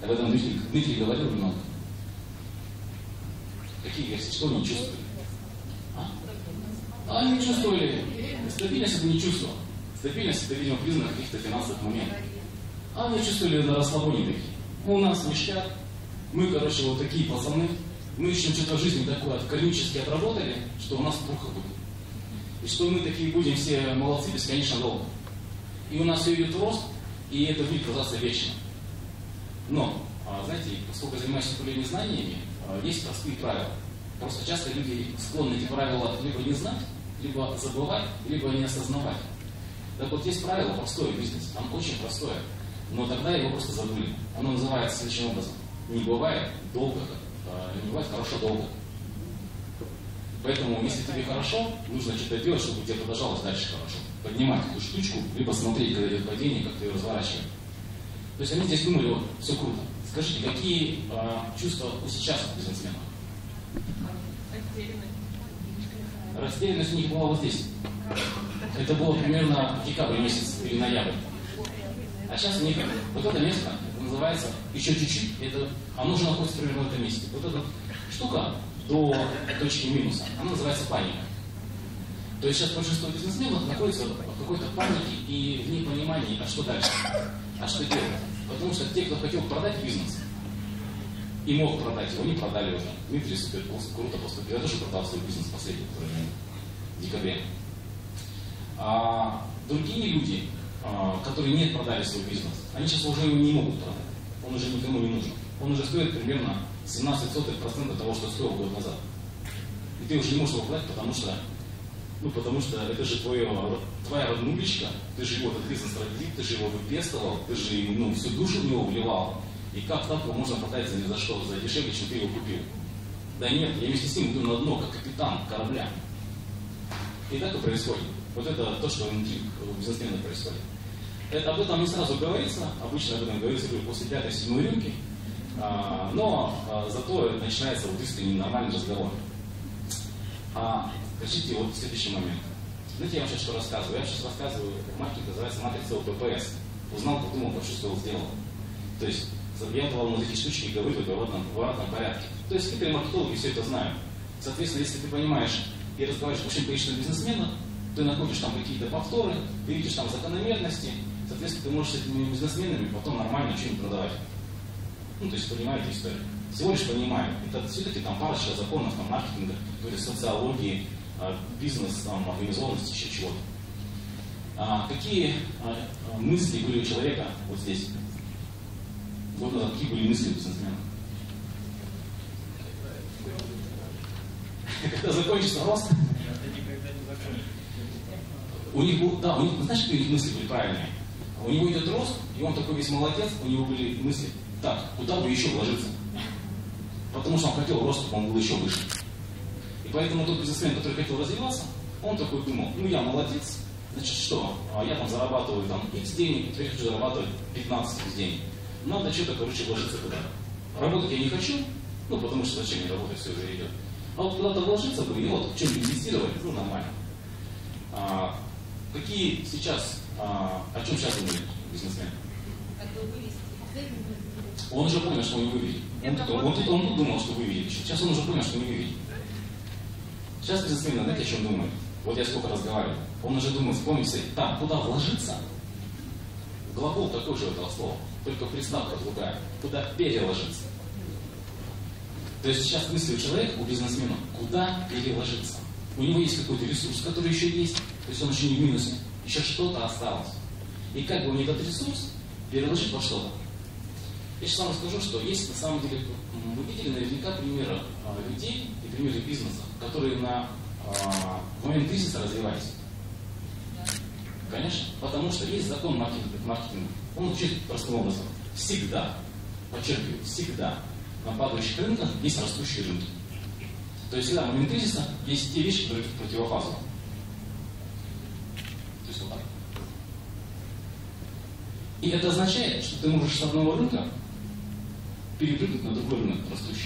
Об этом Дмитрий говорил много. Какие версии? Что они чувствовали? Они чувствовали. Стабильность это не чувство. Стабильность это, видимо, признак каких-то финансовых моментов. Они чувствовали на расслабоне такие. У нас ништяк. Мы, короче, вот такие пацаны. Мы еще что-то в жизни такое кармически отработали, что у нас плохо будет. И что мы такие будем все молодцы бесконечно долго. И у нас все идет в рост, и это будет казаться вечно. Но, знаете, поскольку я занимаюсь поколением знаниями, есть простые правила. Просто часто люди склонны эти правила либо не знать, либо забывать, либо не осознавать. Так вот, есть правило простое в бизнесе, там очень простое, но тогда его просто забыли. Оно называется следующим образом. Не бывает долго, не бывает хорошо долго. Поэтому, если тебе хорошо, нужно что-то делать, чтобы тебе продолжалось дальше хорошо. Поднимать эту штучку, либо смотреть, когда идет падение, как ты ее разворачиваешь. То есть они здесь думали, вот, все круто. Скажите, какие чувства у сейчасшних бизнесменов? Растерянность у них была вот здесь. Это было примерно декабрь месяц или ноябрь. А сейчас у них вот это место, это называется еще чуть-чуть, оно уже находится примерно в этом месте. Вот эта штука до точки минуса, она называется паника. То есть сейчас большинство бизнесменов находится в какой-то панике и в непонимании, а что дальше, а что делать. Потому что те, кто хотел продать бизнес и мог продать его, не продали уже. Дмитрий супер круто поступил. Я тоже продал свой бизнес последний, в декабре. А другие люди, которые не продали свой бизнес, они сейчас уже его не могут продать. Он уже никому не нужен. Он уже стоит примерно 17% того, что стоил год назад. И ты уже не можешь его продать, потому что это же твоя роднулечка, ты же его этот бизнес родил, ты же его выпестовал, ты же всю душу в него вливал. И как так его можно продать за ни за что, за дешевле, чем ты его купил? Да нет, я вместе с ним иду на дно, как капитан корабля. И так и происходит. Вот это то, что внутри у бизнесмена происходит. Об этом не сразу говорится, обычно об этом говорится после 5-7 рюмки, но зато начинается вот искренний нормальный разговор. Скажите, вот следующий момент. Знаете, я вам сейчас что рассказываю? Я сейчас рассказываю, маркетинг называется матрица ОППС. Узнал, подумал, почувствовал, сделал. То есть я давал вот эти штучки и говорю в обратном порядке. То есть некоторые маркетологи все это знают. Соответственно, если ты понимаешь и разговариваешь с большим количеством бизнесменов, ты находишь там какие-то повторы, ты видишь там закономерности, соответственно, ты можешь с этими бизнесменами потом нормально что-нибудь продавать. То есть понимаете историю. Всего лишь понимаю. Это все-таки там парочка законов там, маркетинга, социологии, бизнес, там, организованности, еще чего-то. Какие мысли были у человека вот здесь? Вот какие были мысли у бизнесмена? Когда закончится рост? У них был, знаешь, какие у них мысли были правильные? У него идет рост, и он такой весь молодец, у него были мысли, так, куда бы еще вложиться? Потому что он хотел рост, чтобы он был еще выше. И поэтому тот бизнесмен, который хотел развиваться, он такой думал, я молодец, значит что, я там зарабатываю X денег, теперь хочу зарабатывать 15 X денег. Надо что-то, вложиться туда. Работать я не хочу, потому что зачем мне работать, все уже идет. А вот куда-то вложиться бы, и вот что-нибудь инвестировать, нормально. Какие сейчас, о чем сейчас думает бизнесмен? Он уже понял, что он не выведет. Он думал, что выведет. Сейчас он уже понял, что не выведет. Сейчас бизнесмен, знаете, о чем думает? Вот я сколько разговариваю. Он уже думает, вспомните, там, куда вложиться? Глагол такой же у этого слова, только приставка другая. Куда переложиться? То есть сейчас мысли у человека, у бизнесмена, куда переложиться? У него есть какой-то ресурс, который еще есть, то есть он еще не в минусе, еще что-то осталось. И как бы он этот ресурс переложить во что-то? Я сейчас вам расскажу, что есть на самом деле, вы видели наверняка примеры людей и примеры бизнеса, которые в момент кризиса развивались. Конечно, потому что есть закон маркетинга. Он звучит простым образом. Всегда, подчеркиваю, всегда на падающих рынках есть растущие рынки. То есть всегда в момент кризиса есть те вещи, которые противофазы. То есть вот так. И это означает, что ты можешь с одного рынка перепрыгнуть на другой рынок растущий.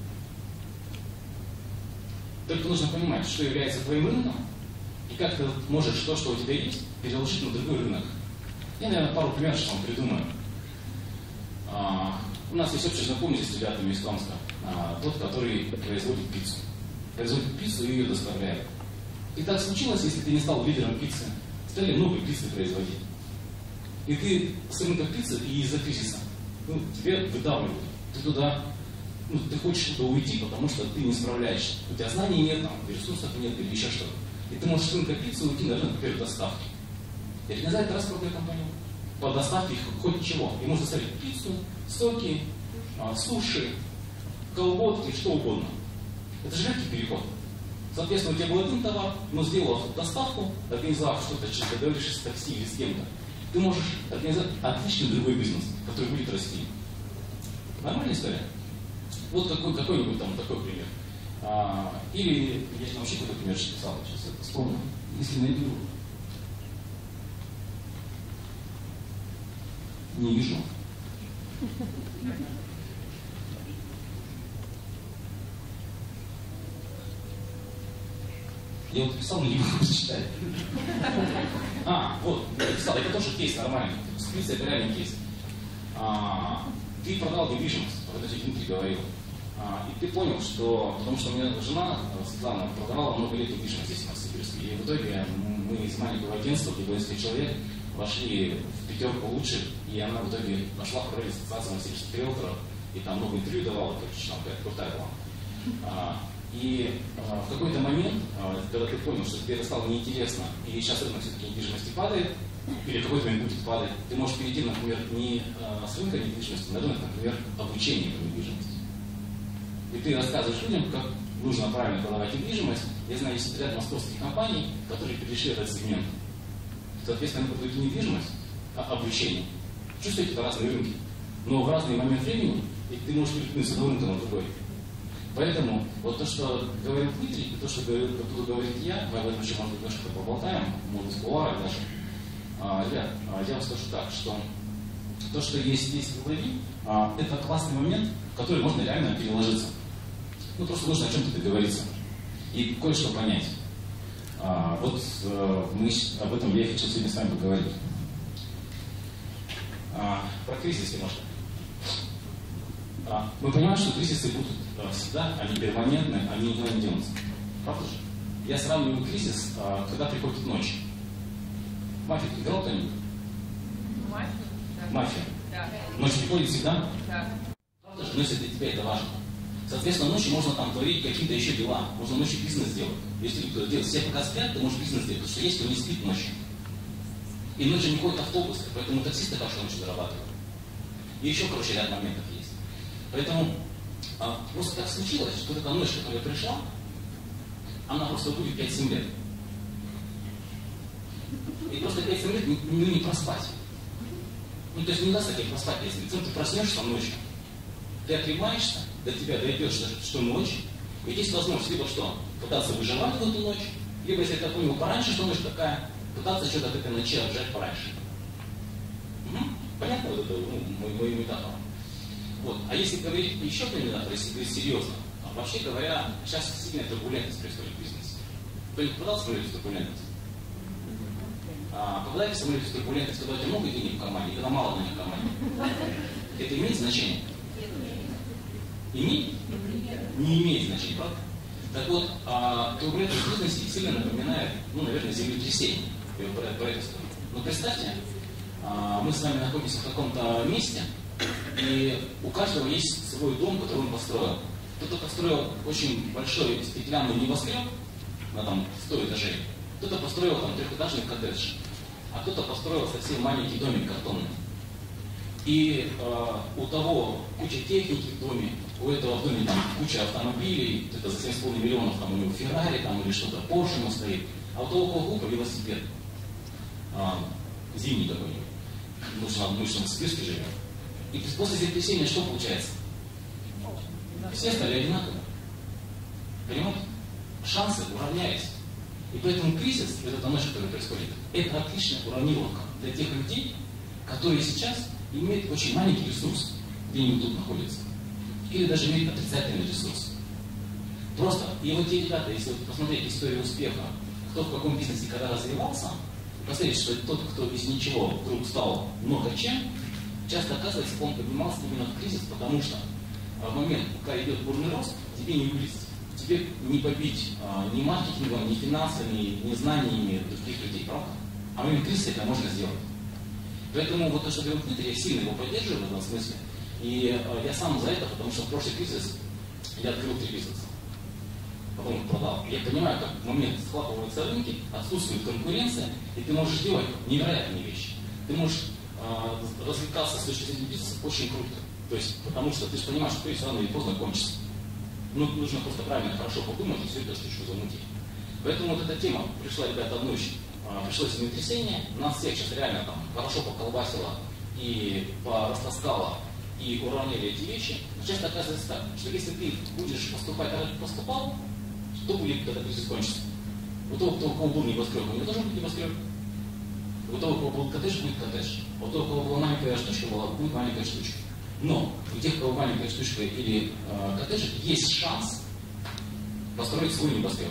Только нужно понимать, что является твоим рынком, и как ты можешь то, что у тебя есть, переложить на другой рынок. Я, наверное, пару примеров вам придумаю. У нас есть общий знакомый с ребятами из Томска, тот, который производит пиццу. Производит пиццу и ее доставляет. И так случилось, если ты не стал лидером пиццы, стали много пиццы производить. И ты с рынка пиццы и из-за кризиса, тебе выдавливают. Ты туда, ты хочешь туда уйти, потому что ты не справляешься. У тебя знаний нет, там, ресурсов нет или еще что-то. И ты можешь с рынка пиццы уйти на рынок, например, доставки. И организовать транспортную компанию по доставке хоть чего. И можно ставить пиццу, соки, суши, колготки, что угодно. Это же легкий переход. Соответственно, у тебя был один товар, но сделав доставку, организовав что-то, договорившись с такси или с кем-то, ты можешь организовать отличный другой бизнес, который будет расти. Нормальная история? Вот какой-нибудь там такой пример. Или я же вообще какой-то пример писал, сейчас это вспомню. Если найду. Не вижу. Я вот писал, но не могу зачитать. Вот, я писал, это тоже кейс нормальный. Скрыться, это реальный кейс. Ты продал недвижимость, вот это Дмитрий говорил. И ты понял, что, потому что у меня жена, Светлана, продавала много лет недвижимость здесь, в Новосибирске. И в итоге мы из маленького агентства, где было несколько человек, вошли в 5 лучших, и она в итоге нашла в прорыве ассоциации новосибирских риэлторов, и там много интервью давала, какая-то крутая была. И в какой-то момент, когда ты понял, что тебе это стало неинтересно, и сейчас рынок все-таки недвижимости падает, или в какой-то момент будет падать, ты можешь перейти, например, не с рынка недвижимости, на рынок, например, обучения по недвижимости. И ты рассказываешь людям, как нужно правильно продавать недвижимость. Я знаю, есть ряд московских компаний, которые перешли в этот сегмент. Соответственно, они продают недвижимость, обучение. Чувствуете, это разные рынки. Но в разный момент времени ты можешь перейти с одного рынка на другой. Поэтому вот то, что говорит Дмитрий, и то, что говорит я, мы об этом еще, может быть, немножко поболтаем, может, с кулуаров даже. Ребят, я вам скажу так, что то, что есть здесь в голове, это классный момент, в который можно реально переложиться. Просто нужно о чем-то договориться и кое-что понять. Вот мы об этом я хочу сегодня с вами поговорить. Про кризис немножко. Мы понимаем, что кризисы будут всегда, они перманентны, они никуда не денутся. Правда же? Я сравниваю кризис, когда приходит ночь. Мафия играл кто-нибудь? Мафия. Да. Ночь приходит всегда? Да. Правда же? Но если для тебя это важно. Соответственно, ночью можно там творить какие-то еще дела. Можно ночью бизнес делать. Если кто-то делает, все пока спят, ты можешь бизнес делать. Потому что есть кто не спит ночью. И ночью не ходят автобусы, поэтому таксисты хорошо ночью зарабатывают. И еще, ряд моментов есть. Поэтому просто так случилось, что эта ночь, которая пришла, она просто будет 5-7 лет. И просто 5-7 лет не проспать. То есть не даст тебе проспать 5 лет. Ты проснешься ночью, ты оклемаешься, до тебя дойдет, что ночь, и есть возможность либо что, пытаться выживать в эту ночь, либо, если ты понял пораньше, что ночь такая, пытаться что-то от этой ночи отжать пораньше. Понятно вот это мою метафору? Вот. А если говорить еще про метафору, если говорить серьезно, вообще говоря, сейчас сильная турбулентность происходит в бизнесе. Кто-нибудь попадал в самолете в турбулентность? Попадаете в самолете в турбулентность, когда у тебя много денег в команде, когда мало денег в команде? Это имеет значение? Имеет? Не имеет значения, правда? Так вот, турбулентность в бизнесе сильно напоминает, наверное, землетрясение. Но представьте, мы с вами находимся в каком-то месте, и у каждого есть свой дом, который он построил. Кто-то построил очень большой стеклянный небоскреб на там 100 этажей, кто-то построил там трехэтажный коттедж, а кто-то построил совсем маленький домик картонный. И у того куча техники в доме, у этого в доме там куча автомобилей, это за 7,5 миллионов там у него Феррари там, или что-то, Порше ему стоит, а у того глупо велосипед. Зимний такой-нибудь. Мы же в Новосибирске живем. И после землетрясения что получается? Все стали одинаковыми. Понимаете? Шансы уравнялись. И поэтому кризис, эта ночь, которая происходит, это отличная уравниловка для тех людей, которые сейчас имеют очень маленький ресурс, где-нибудь тут находятся. Или даже имеют отрицательный ресурс. Просто, и вот те ребята, если вот посмотреть историю успеха, кто в каком бизнесе когда развивался, посмотрите, что тот, кто из ничего вдруг стал много чем, часто оказывается, он поднимался именно в кризис, потому что в момент, пока идет бурный рост, тебе не вылезть. Тебе не побить ни маркетингом, ни финансами, ни знаниями других людей, правда? А в момент кризиса это можно сделать. Поэтому вот то, что говорил Дмитрий, я сильно его поддерживаю в этом смысле. И я сам за это, потому что в прошлый кризис я открыл 3 бизнеса. Потом их продал. Я понимаю, как в момент схватываются рынки, отсутствует конкуренция, и ты можешь делать невероятные вещи. Ты можешь развлекаться с точки зрения бизнеса очень круто. То есть, потому что ты же понимаешь, что кризис рано или поздно кончится. Ну, нужно просто правильно, хорошо подумать и всю эту штучку замутить. Поэтому вот эта тема пришла, ребята, одну еще. Пришло землетрясение, нас всех сейчас реально там хорошо поколбасило и порастаскало, и уравняли эти вещи. Но часто оказывается так, что если ты будешь поступать так, как поступал, что будет, когда кризис кончится? У того, у кого был небоскреб, у него тоже будет небоскреб. У того, у кого был коттедж, будет коттедж. У того, у кого была маленькая штучка, будет маленькая штучка. Но у тех, у кого маленькая штучка или коттедж, есть шанс построить свой небоскреб.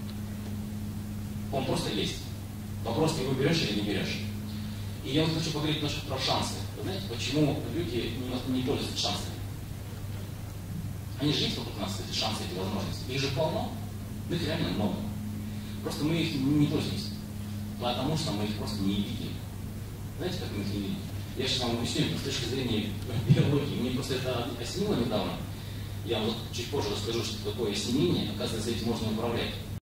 Он просто есть. Вопрос, ты его берешь или не берешь. И я вот хочу поговорить немножко про шансы. Вы знаете, почему люди не пользуются шансами? Они же есть вокруг нас, эти шансы, эти возможности. Их же полно, но их реально много. Просто мы их не пользуемся. Потому что мы их просто не видим. Знаете, как мы их не видим? Я сейчас вам объясню, с точки зрения биологии. Мне просто это осенило недавно. Я вам чуть позже расскажу, что такое осенение. Оказывается, этим можно управлять.